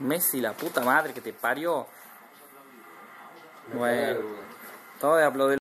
Messi, la puta madre que te parió. Bueno, todo de aplaudir.